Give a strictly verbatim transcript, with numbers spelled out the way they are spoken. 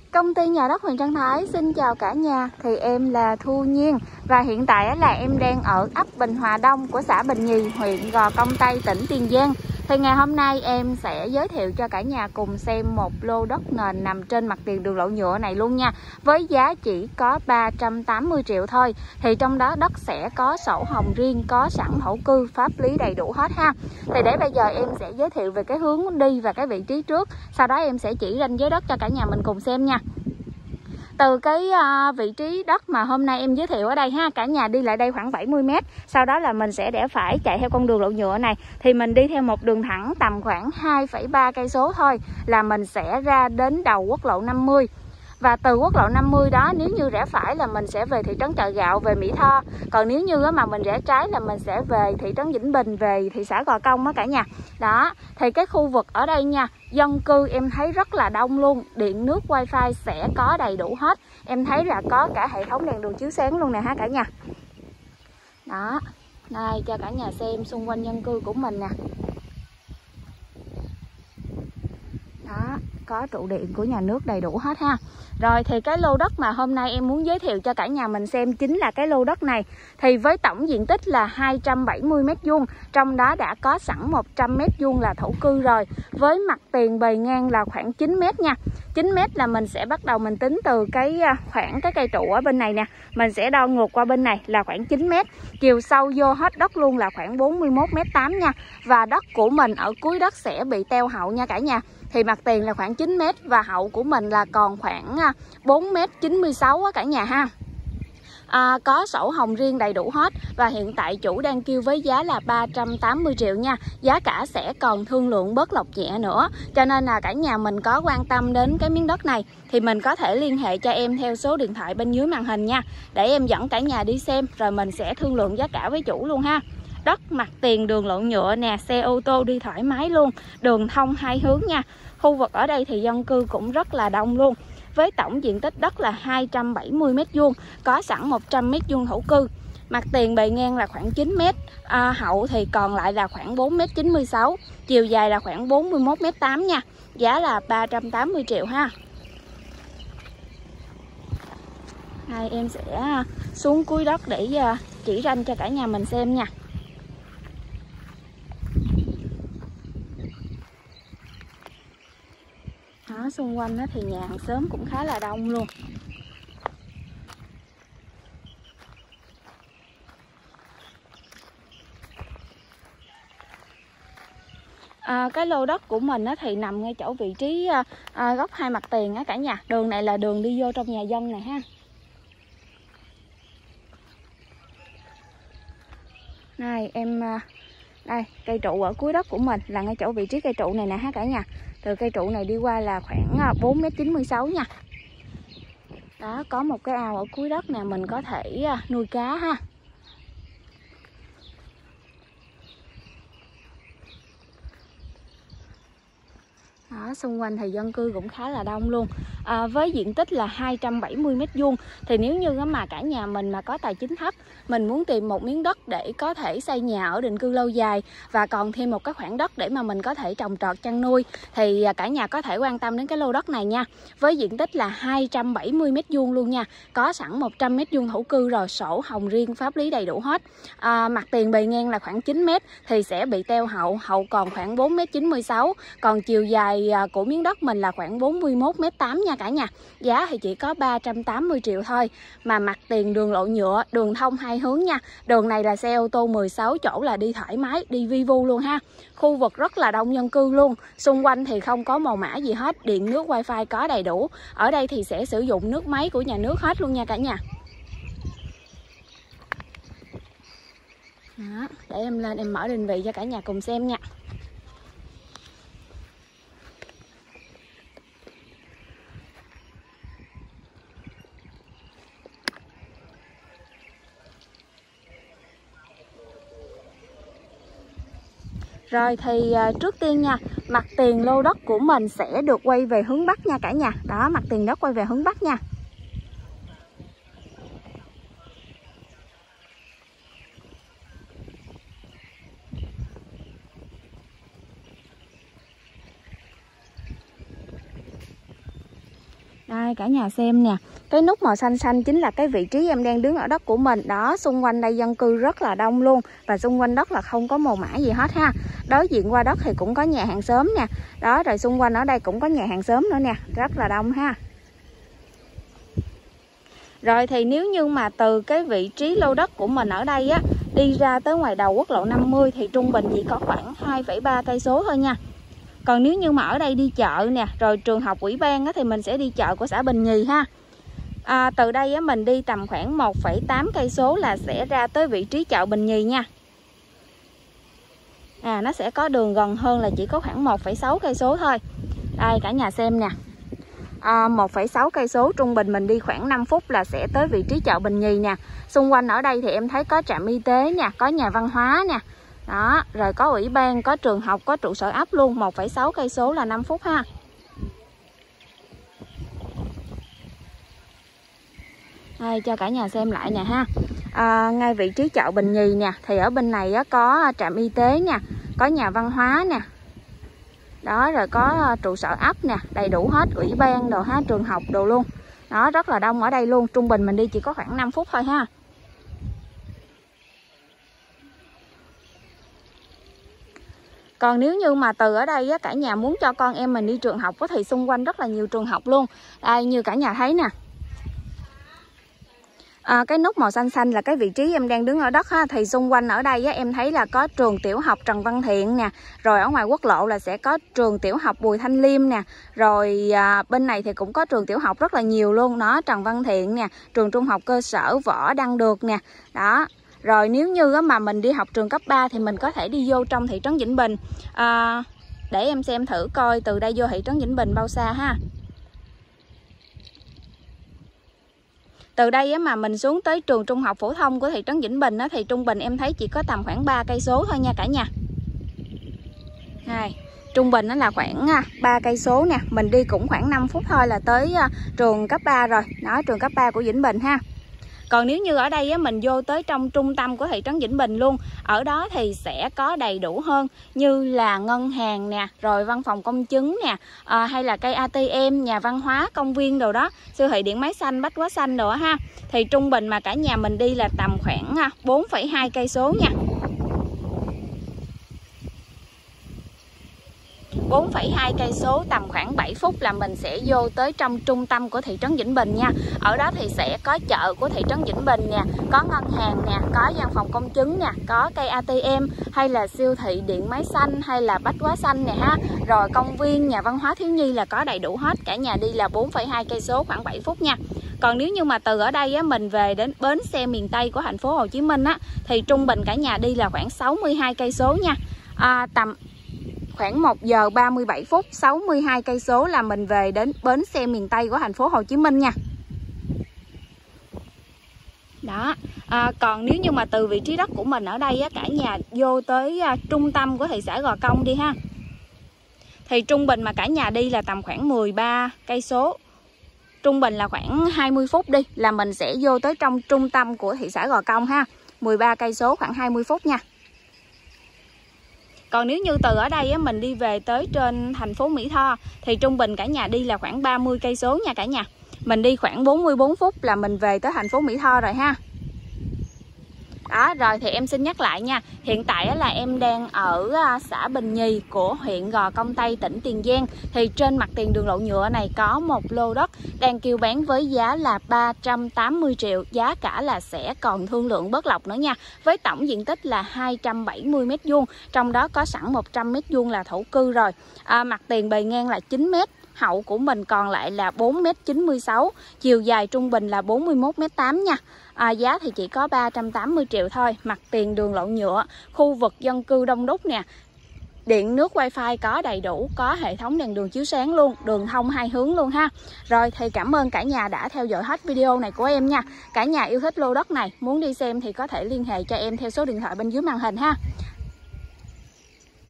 Công ty nhà đất Huyền Trân Thái xin chào cả nhà. Thì em là Thu Nhiên và hiện tại là em đang ở ấp Bình Hòa Đông của xã Bình Nhì, huyện Gò Công Tây, tỉnh Tiền Giang. Thì ngày hôm nay em sẽ giới thiệu cho cả nhà cùng xem một lô đất nền nằm trên mặt tiền đường lộ nhựa này luôn nha. Với giá chỉ có ba trăm tám mươi triệu thôi. Thì trong đó đất sẽ có sổ hồng riêng, có sẵn thổ cư, pháp lý đầy đủ hết ha. Thì để bây giờ em sẽ giới thiệu về cái hướng đi và cái vị trí trước. Sau đó em sẽ chỉ ranh giới đất cho cả nhà mình cùng xem nha. Từ cái uh, vị trí đất mà hôm nay em giới thiệu ở đây ha, cả nhà đi lại đây khoảng bảy mươi mét. Sau đó là mình sẽ rẽ phải chạy theo con đường lộ nhựa này. Thì mình đi theo một đường thẳng tầm khoảng hai phẩy ba cây số thôi là mình sẽ ra đến đầu quốc lộ năm mươi. Và từ quốc lộ năm mươi đó, nếu như rẽ phải là mình sẽ về thị trấn Chợ Gạo, về Mỹ Tho. Còn nếu như mà mình rẽ trái là mình sẽ về thị trấn Vĩnh Bình, về thị xã Gò Công á cả nhà. Đó, thì cái khu vực ở đây nha, dân cư em thấy rất là đông luôn. Điện nước wifi sẽ có đầy đủ hết. Em thấy là có cả hệ thống đèn đường chiếu sáng luôn nè ha cả nhà. Đó, đây cho cả nhà xem xung quanh dân cư của mình nè. Đó, có trụ điện của nhà nước đầy đủ hết ha. Rồi thì cái lô đất mà hôm nay em muốn giới thiệu cho cả nhà mình xem chính là cái lô đất này. Thì với tổng diện tích là hai trăm bảy mươi mét vuông, trong đó đã có sẵn một trăm mét vuông là thổ cư rồi. Với mặt tiền bề ngang là khoảng chín mét nha. chín mét là mình sẽ bắt đầu mình tính từ cái khoảng cái cây trụ ở bên này nè. Mình sẽ đo ngược qua bên này là khoảng chín mét. Chiều sâu vô hết đất luôn là khoảng bốn mươi mốt mét tám nha. Và đất của mình ở cuối đất sẽ bị teo hậu nha cả nhà. Thì mặt tiền là khoảng chín mét và hậu của mình là còn khoảng bốn mét chín mươi sáu á cả nhà ha. À, có sổ hồng riêng đầy đủ hết. Và hiện tại chủ đang kêu với giá là ba trăm tám mươi triệu nha. Giá cả sẽ còn thương lượng bớt lọc nhẹ nữa. Cho nên là cả nhà mình có quan tâm đến cái miếng đất này thì mình có thể liên hệ cho em theo số điện thoại bên dưới màn hình nha. Để em dẫn cả nhà đi xem rồi mình sẽ thương lượng giá cả với chủ luôn ha. Đất mặt tiền đường lộ nhựa nè, xe ô tô đi thoải mái luôn. Đường thông hai hướng nha. Khu vực ở đây thì dân cư cũng rất là đông luôn. Với tổng diện tích đất là hai trăm bảy mươi mét vuông, có sẵn một trăm mét vuông thổ cư. Mặt tiền bề ngang là khoảng chín mét, à, hậu thì còn lại là khoảng bốn mét chín mươi sáu, chiều dài là khoảng bốn mươi mốt mét tám nha. Giá là ba trăm tám mươi triệu ha. Đây, em sẽ xuống cuối đất để chỉ ranh cho cả nhà mình xem nha. Đó, xung quanh đó thì nhà hàng xóm cũng khá là đông luôn. À, cái lô đất của mình á, thì nằm ngay chỗ vị trí à, à, góc hai mặt tiền á cả nhà. Đường này là đường đi vô trong nhà dân này ha. Này em, đây cây trụ ở cuối đất của mình là ngay chỗ vị trí cây trụ này nè ha cả nhà. Từ cây trụ này đi qua là khoảng bốn mét chín mươi sáu nha. Đó, có một cái ao ở cuối đất nè, mình có thể nuôi cá ha. Đó, xung quanh thì dân cư cũng khá là đông luôn. À, với diện tích là hai trăm bảy mươi mét vuông thì nếu như mà cả nhà mình mà có tài chính thấp, mình muốn tìm một miếng đất để có thể xây nhà ở định cư lâu dài và còn thêm một cái khoảng đất để mà mình có thể trồng trọt chăn nuôi thì cả nhà có thể quan tâm đến cái lô đất này nha. Với diện tích là hai trăm bảy mươi mét vuông luôn nha, có sẵn một trăm mét vuông thổ cư rồi, sổ hồng riêng, pháp lý đầy đủ hết. À, mặt tiền bề ngang là khoảng chín mét thì sẽ bị teo hậu, hậu còn khoảng bốn mét chín mươi sáu, còn chiều dài của miếng đất mình là khoảng bốn mươi mốt mét tám nha cả nhà. Giá thì chỉ có ba trăm tám mươi triệu thôi. Mà mặt tiền đường lộ nhựa, đường thông hai hướng nha. Đường này là xe ô tô mười sáu chỗ là đi thoải mái, đi vi vu luôn ha. Khu vực rất là đông dân cư luôn. Xung quanh thì không có màu mã gì hết. Điện nước wifi có đầy đủ. Ở đây thì sẽ sử dụng nước máy của nhà nước hết luôn nha cả nhà. Đó, để em lên em mở định vị cho cả nhà cùng xem nha. Rồi thì trước tiên nha, mặt tiền lô đất của mình sẽ được quay về hướng Bắc nha cả nhà. Đó, mặt tiền đất quay về hướng Bắc nha. Đây cả nhà xem nè, cái nút màu xanh xanh chính là cái vị trí em đang đứng ở đất của mình. Đó, xung quanh đây dân cư rất là đông luôn. Và xung quanh đất là không có mồ mả gì hết ha. Đối diện qua đất thì cũng có nhà hàng xóm nè. Đó, rồi xung quanh ở đây cũng có nhà hàng xóm nữa nè, rất là đông ha. Rồi thì nếu như mà từ cái vị trí lô đất của mình ở đây á đi ra tới ngoài đầu quốc lộ năm mươi thì trung bình chỉ có khoảng hai phẩy ba cây số thôi nha. Còn nếu như mà ở đây đi chợ nè, rồi trường học ủy ban á, thì mình sẽ đi chợ của xã Bình Nhì ha. À, từ đây á, mình đi tầm khoảng một phẩy tám cây số là sẽ ra tới vị trí chợ Bình Nhì nha. À, nó sẽ có đường gần hơn là chỉ có khoảng một phẩy sáu cây số thôi. Đây cả nhà xem nè. À, một phẩy sáu cây số trung bình mình đi khoảng năm phút là sẽ tới vị trí chợ Bình Nhì nè. Xung quanh ở đây thì em thấy có trạm y tế nè, có nhà văn hóa nè. Đó, rồi có ủy ban, có trường học, có trụ sở ấp luôn. Một phẩy sáu cây số là năm phút ha. Đây cho cả nhà xem lại nè ha. À, ngay vị trí chợ Bình Nhì nè thì ở bên này á, có trạm y tế nè, có nhà văn hóa nè. Đó, rồi có trụ sở ấp nè, đầy đủ hết, ủy ban đồ ha, trường học đồ luôn. Đó, rất là đông ở đây luôn. Trung bình mình đi chỉ có khoảng năm phút thôi ha. Còn nếu như mà từ ở đây á, cả nhà muốn cho con em mình đi trường học á, thì xung quanh rất là nhiều trường học luôn. Đây như cả nhà thấy nè. À, cái nút màu xanh xanh là cái vị trí em đang đứng ở đất ha. Thì xung quanh ở đây á, em thấy là có trường tiểu học Trần Văn Thiện nè. Rồi ở ngoài quốc lộ là sẽ có trường tiểu học Bùi Thanh Liêm nè. Rồi à, bên này thì cũng có trường tiểu học rất là nhiều luôn. Đó, Trần Văn Thiện nè, trường trung học cơ sở Võ Đăng Được nè. Đó. Rồi nếu như mà mình đi học trường cấp ba thì mình có thể đi vô trong thị trấn Vĩnh Bình. À, để em xem thử coi từ đây vô thị trấn Vĩnh Bình bao xa ha. Từ đây mà mình xuống tới trường trung học phổ thông của thị trấn Vĩnh Bình thì trung bình em thấy chỉ có tầm khoảng ba cây số thôi nha cả nhà. Này, trung bình nó là khoảng ba cây số nè, mình đi cũng khoảng năm phút thôi là tới trường cấp ba rồi. Đó, trường cấp ba của Vĩnh Bình ha. Còn nếu như ở đây á, mình vô tới trong trung tâm của thị trấn Vĩnh Bình luôn, ở đó thì sẽ có đầy đủ hơn như là ngân hàng nè, rồi văn phòng công chứng nè, à, hay là cây a tê em, nhà văn hóa, công viên đồ đó, siêu thị điện máy xanh, bách hóa xanh đồ ha. Thì trung bình mà cả nhà mình đi là tầm khoảng bốn phẩy hai cây số nha. bốn phẩy hai cây số tầm khoảng bảy phút là mình sẽ vô tới trong trung tâm của thị trấn Vĩnh Bình nha. Ở đó thì sẽ có chợ của thị trấn Vĩnh Bình nè, có ngân hàng nè, có văn phòng công chứng nè, có cây a tê em, hay là siêu thị điện máy xanh, hay là bách hóa xanh nè ha. Rồi công viên, nhà văn hóa thiếu nhi là có đầy đủ hết. Cả nhà đi là bốn phẩy hai cây số khoảng bảy phút nha. Còn nếu như mà từ ở đây á, mình về đến bến xe miền Tây của thành phố Hồ Chí Minh á, thì trung bình cả nhà đi là khoảng sáu mươi hai cây số nha. À, tầm khoảng một giờ ba mươi bảy phút, sáu mươi hai cây số là mình về đến bến xe miền Tây của thành phố Hồ Chí Minh nha. Đó, à, còn nếu như mà từ vị trí đất của mình ở đây á, cả nhà vô tới à, trung tâm của thị xã Gò Công đi ha. Thì trung bình mà cả nhà đi là tầm khoảng mười ba cây số. Trung bình là khoảng hai mươi phút đi là mình sẽ vô tới trong trung tâm của thị xã Gò Công ha. mười ba cây số khoảng hai mươi phút nha. Còn nếu như từ ở đây á, mình đi về tới trên thành phố Mỹ Tho thì trung bình cả nhà đi là khoảng ba mươi cây số nha cả nhà. Mình đi khoảng bốn mươi bốn phút là mình về tới thành phố Mỹ Tho rồi ha. Đó, rồi thì em xin nhắc lại nha. Hiện tại là em đang ở xã Bình Nhì của huyện Gò Công Tây, tỉnh Tiền Giang. Thì trên mặt tiền đường lộ nhựa này có một lô đất đang kêu bán với giá là ba trăm tám mươi triệu. Giá cả là sẽ còn thương lượng bớt lọc nữa nha. Với tổng diện tích là hai trăm bảy mươi mét vuông. Trong đó có sẵn một trăm mét vuông là thổ cư rồi. À, mặt tiền bề ngang là chín mét. Hậu của mình còn lại là bốn mét chín mươi sáu. Chiều dài trung bình là bốn mươi mốt mét tám nha. À, giá thì chỉ có ba trăm tám mươi triệu thôi. Mặt tiền đường lộ nhựa, khu vực dân cư đông đúc nè. Điện nước wifi có đầy đủ, có hệ thống đèn đường chiếu sáng luôn, đường thông hai hướng luôn ha. Rồi thì cảm ơn cả nhà đã theo dõi hết video này của em nha. Cả nhà yêu thích lô đất này, muốn đi xem thì có thể liên hệ cho em theo số điện thoại bên dưới màn hình ha.